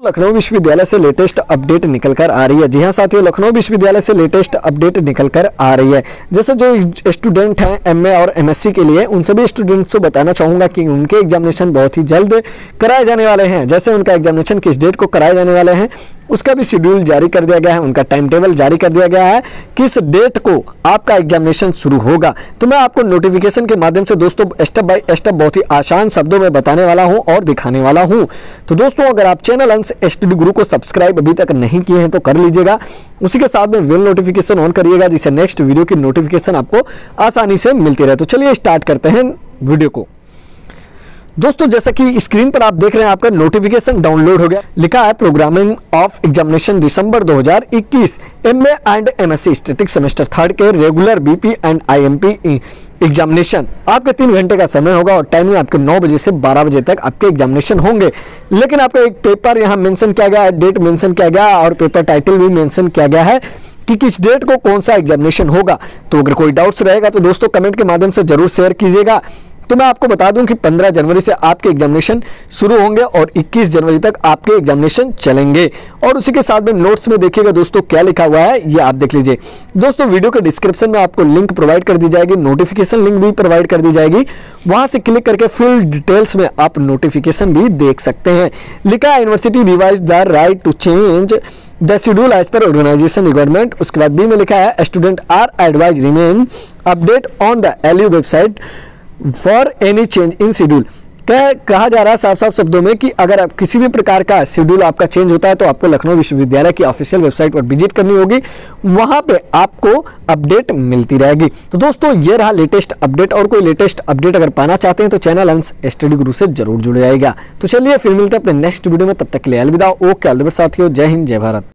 लखनऊ विश्वविद्यालय से latest update निकल कर आ रही है। जी हाँ साथियों, लखनऊ विश्वविद्यालय से लेटेस्ट अपडेट निकल कर आ रही है। जैसे जो स्टूडेंट हैं एमए और एमएससी के लिए, उन सभी स्टूडेंट्स को बताना चाहूँगा कि उनके एग्जामिनेशन बहुत ही जल्द कराए जाने वाले हैं। जैसे उनका एग्जामिनेशन किस डेट को कराए जाने वाले हैं उसका भी शेड्यूल जारी कर दिया गया है, उनका टाइम टेबल जारी कर दिया गया है, किस डेट को आपका एग्जामिनेशन शुरू होगा। तो मैं आपको नोटिफिकेशन के माध्यम से दोस्तों स्टेप बाय स्टेप बहुत ही आसान शब्दों में बताने वाला हूं और दिखाने वाला हूं। तो दोस्तों अगर आप चैनल अंश स्टडी गुरु को सब्सक्राइब अभी तक नहीं किए हैं तो कर लीजिएगा, उसी के साथ में बेल नोटिफिकेशन ऑन करिएगा जिससे नेक्स्ट वीडियो की नोटिफिकेशन आपको आसानी से मिलती रहे। तो चलिए स्टार्ट करते हैं वीडियो को। दोस्तों जैसा कि स्क्रीन पर आप देख रहे हैं आपका नोटिफिकेशन डाउनलोड हो गया, लिखा है programming of examination December 2021 MA and MSc static semester 3 के regular BP and IMP examination. आपके 3 घंटे का समय होगा और टाइमिंग आपके 9 बजे से 12 बजे तक आपके एग्जामिनेशन होंगे। लेकिन आपका एक पेपर यहाँ मेंशन किया गया है, डेट मेंशन किया गया और पेपर टाइटल भी मेंशन किया गया है कि किस डेट को कौन सा एग्जामिनेशन होगा। तो अगर कोई डाउट्स रहेगा तो दोस्तों कमेंट के माध्यम से जरूर शेयर कीजिएगा। तो मैं आपको बता दूं कि 15 जनवरी से आपके एग्जामिनेशन शुरू होंगे और 21 जनवरी तक आपके एग्जामिनेशन चलेंगे। और उसी के साथ में नोट्स में देखिएगा दोस्तों क्या लिखा हुआ है, ये आप देख लीजिए। दोस्तों वीडियो के डिस्क्रिप्शन में आपको लिंक प्रोवाइड कर दी जाएगी, नोटिफिकेशन लिंक भी प्रोवाइड कर दी जाएगी, वहां से क्लिक करके फुल डिटेल्स में आप नोटिफिकेशन भी देख सकते हैं। लिखा है university revise the right to change the schedule as per organisation requirement. उसके बाद बी में लिखा है student are advise remain update on the LU website for any change in schedule. कहा जा रहा है साफ साफ शब्दों में कि अगर आप किसी भी प्रकार का शेड्यूल आपका चेंज होता है तो आपको लखनऊ विश्वविद्यालय की ऑफिशियल वेबसाइट पर विजिट करनी होगी, वहां पे आपको अपडेट मिलती रहेगी। तो दोस्तों ये रहा लेटेस्ट अपडेट, और कोई लेटेस्ट अपडेट अगर पाना चाहते हैं तो चैनल अंश स्टडी गुरु से जरूर जुड़ जाएगा। तो चलिए फिर मिलते हैं अपने नेक्स्ट वीडियो में, तब तक के लिए अलविदा। ओके ऑल द बेस्ट साथियों, जय हिंद जय भारत।